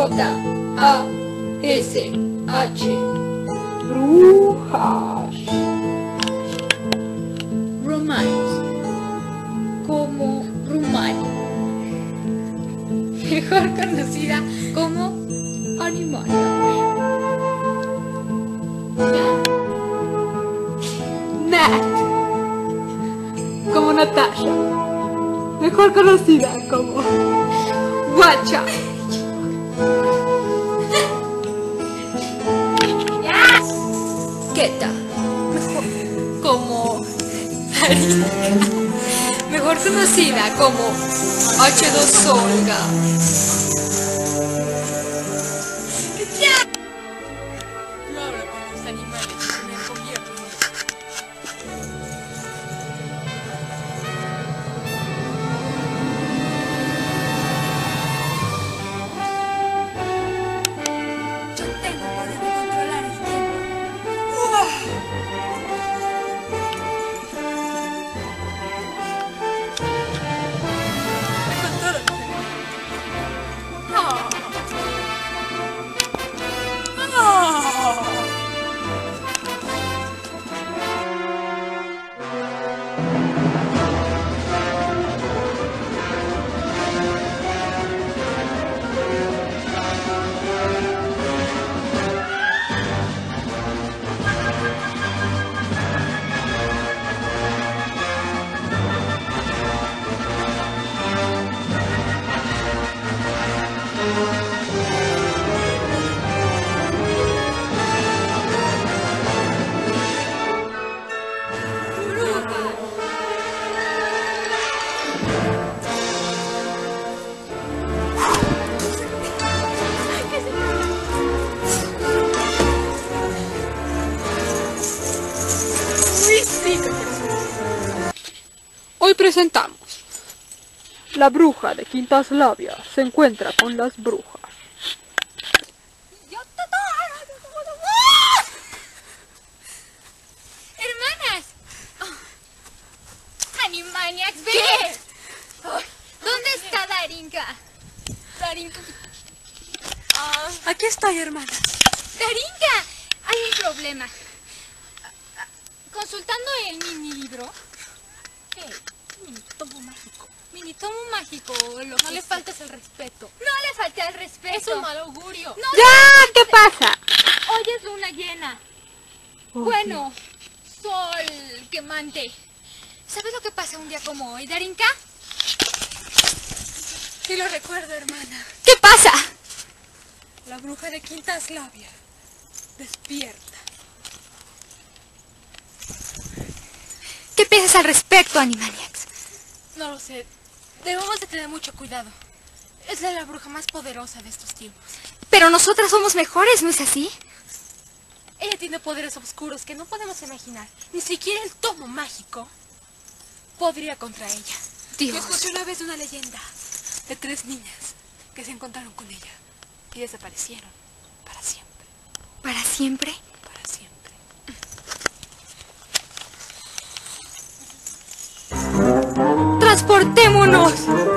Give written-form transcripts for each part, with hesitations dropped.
Brujas. Romance, como Rumani, mejor conocida como Animaniacs. Nat, como Natasha, mejor conocida como Guacha. Keta, como Darina, mejor conocida como H2 Olga. No hablo con los animales que me han cubierto. Yo tengo poder de controlar el tiempo. Me controlo los Hoy presentamos La bruja de Quintas Labias se encuentra con las brujas. ¡Hermanas! ¡Animaniacs, ven! ¿Dónde está Darinka? Darinka. Aquí estoy, hermana. ¡Darinka! Hay un problema. Consultando el mini libro. ¿Qué? Minitomo mágico. Minitomo mágico. No le faltes el respeto. No le falté al respeto. Es un mal augurio. No, ¡Ya! ¿Qué pasa? hoy es luna llena. Bueno, sol quemante. ¿Sabes lo que pasa un día como hoy, Darinka? Sí lo recuerdo, hermana. ¿Qué pasa? La bruja de Quintas Labias despierta. ¿Qué piensas al respecto, Animaniacs? No lo sé. Debemos de tener mucho cuidado. Es la bruja más poderosa de estos tiempos. Pero nosotras somos mejores, ¿no es así? Ella tiene poderes oscuros que no podemos imaginar. Ni siquiera el tomo mágico podría contra ella. Yo Dios. escuché una vez una leyenda de 3 niñas que se encontraron con ella y desaparecieron para siempre. ¿Para siempre? Para siempre. ¡Transportémonos!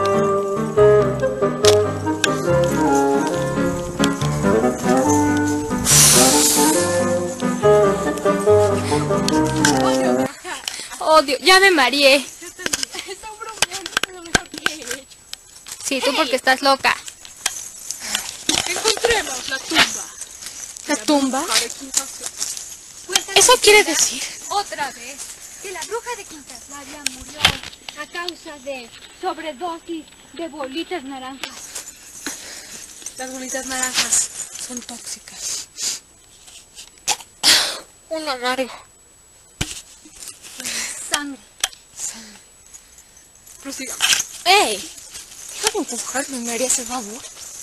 Oh, Dios, ya me mareé. Está bromeando, es lo mejor que he hecho. Sí, tú porque estás loca. Encontremos la tumba. ¿La tumba? De Quintas Labias. Eso quiere decir Otra vez. que la bruja de Quintaslavia murió a causa de sobredosis de bolitas naranjas. Las bolitas naranjas son tóxicas. Una larga. Sangre. Prosigamos. ¡Ey! Déjame empujarme, ¿me harías el favor?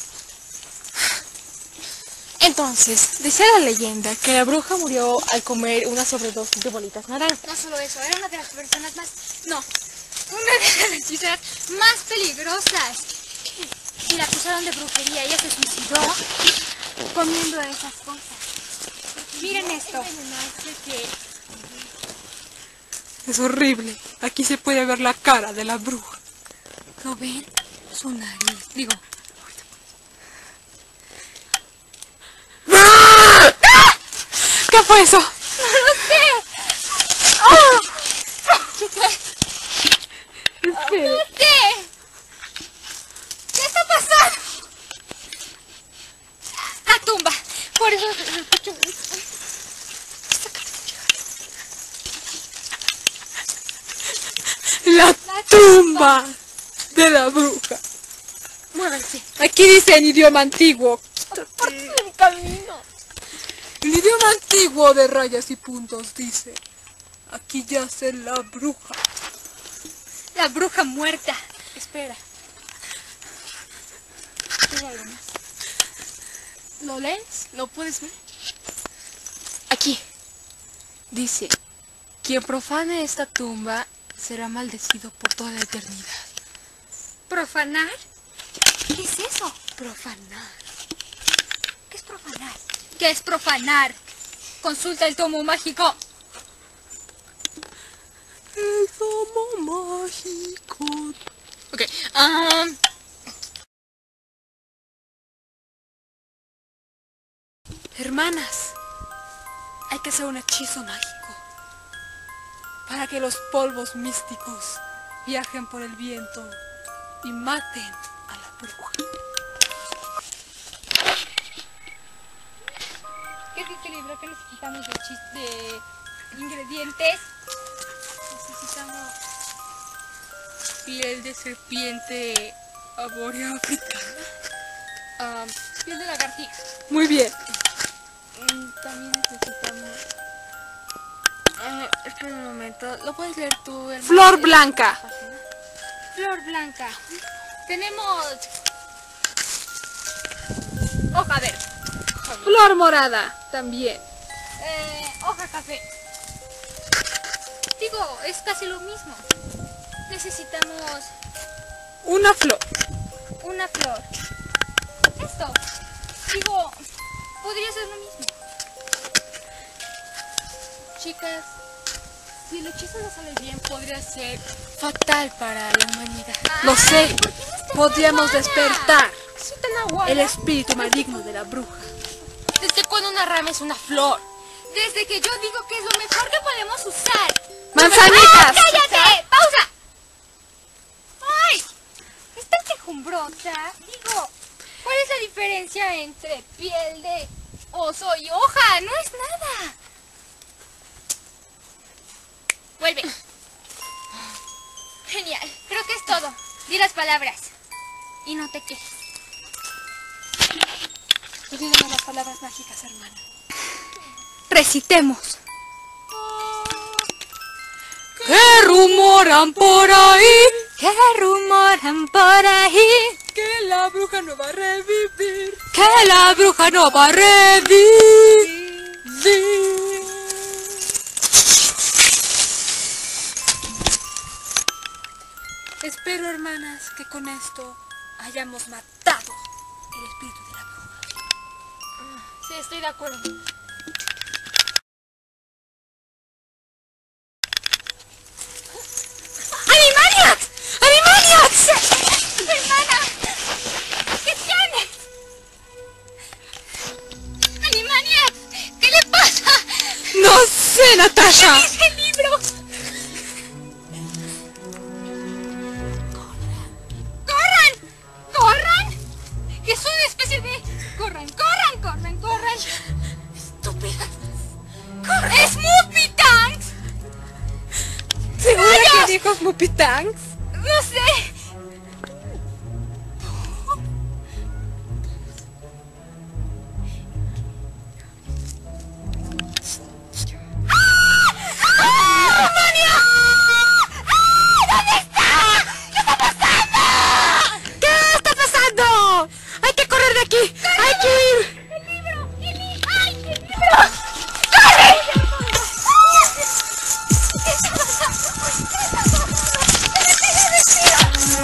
Entonces, decía la leyenda que la bruja murió al comer una sobredosis de bolitas naranjas. No solo eso, era una de las personas más... No, una de las hechiceras más peligrosas. Y la acusaron de brujería. Ella se suicidó comiendo esas cosas. Miren esto. Es horrible. Aquí se puede ver la cara de la bruja. ¿Lo ven? Su nariz. Digo, ¿Qué fue eso? ¡No lo sé! ¡Oh! Espere. ¡No sé! ¿Qué está pasando? La tumba. Por eso escucho... La tumba de la bruja. Muévanse. Aquí dice en idioma antiguo. Por mi camino. El idioma antiguo de rayas y puntos dice: aquí yace la bruja. La bruja muerta. Espera. Tengo algo más. ¿Lo lees? ¿Lo puedes ver? Aquí. Dice: quien profane esta tumba será maldecido por toda la eternidad. ¿Profanar? ¿Qué es eso? Profanar. ¿Qué es profanar? ¿Qué es profanar? Consulta el tomo mágico. El tomo mágico. Ok. Hermanas, hay que hacer un hechizo mágico para que los polvos místicos viajen por el viento y maten a la bruja. ¿Qué es este libro? ¿Qué necesitamos de ingredientes? Necesitamos piel de serpiente arbórea africana. Piel de lagartija. Muy bien. También necesitamos... espera un momento. ¿Lo puedes leer tú, hermano? Flor blanca. Flor blanca. Tenemos... hoja verde. Flor morada. También. Hoja café. Digo, es casi lo mismo. Necesitamos Una flor. una flor. Esto. Digo, podría ser lo mismo. Chicas, si el hechizo no sale bien, podría ser fatal para la humanidad. Lo sé. ¿Por qué no está Podríamos tan aguada? despertar Soy tan aguada. el espíritu maligno de la bruja. ¿Desde cuándo una rama es una flor? Desde que yo digo que es lo mejor que podemos usar. ¡Manzanitas! ¡Ah, cállate! ¡Pausa! ¡Ay! Esta quejumbrosa. Digo, ¿cuál es la diferencia entre piel de oso y hoja? No es nada. Vuelve. Genial. Creo que es todo. Di las palabras. Y no te quejes. Olvídame las palabras mágicas, hermana. Recitemos. ¿Qué rumoran por ahí? ¿Qué rumoran por ahí? Que la bruja no va a revivir. Que la bruja no va a revivir. Espero, hermanas, que con esto hayamos matado el espíritu de la bruja. Sí, estoy de acuerdo. ¡Animaniacs! ¡Animaniacs! ¡Hermana! ¿Qué tienes? ¡Animaniacs! ¿Qué le pasa? No sé, Natasha. ¿Qué dice el libro? ¡Corran! ¡Corran! Es una especie de... ¡Corran, corran, corran, corran! ¡Estúpidas! ¡Es Smoopy Tanks! ¿Segura ¡Rayos! que dijo Smoopy Tanks? ¡No sé! ¿Qué está pasando? ¡Hay que correr de aquí! ¡Hay que ir! ¡El libro! ¡Ay, el libro! ¡Corre! ¿Qué está pasando? ¿Qué está pasando? ¡Se me cayó el vestido!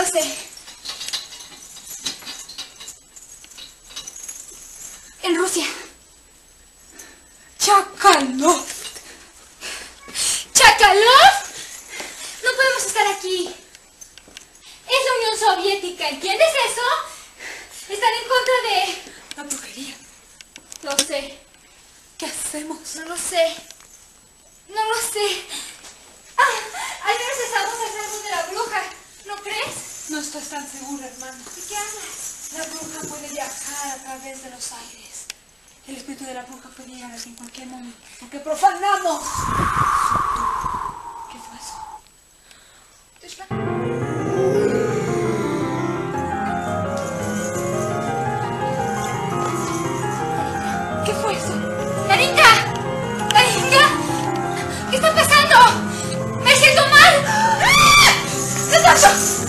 sé. En Rusia. ¡Chakalov! ¿Chakalov? No podemos estar aquí. Es la Unión Soviética, ¿entiendes eso? Están en contra de... La brujería. Lo sé. ¿Qué hacemos? No lo sé. No lo sé. Ah, al menos estamos a salvo de la bruja. ¿No crees? No estoy tan segura, hermano. ¿De qué hablas? La bruja puede viajar a través de los aires. El espíritu de la bruja puede llegar en cualquier momento. Porque profanamos. ¿Qué fue eso? ¿Qué fue eso? ¡Larinka! ¡Larinka! ¿Qué está pasando? ¡Me siento mal! ¡Ah! ¡Natasha!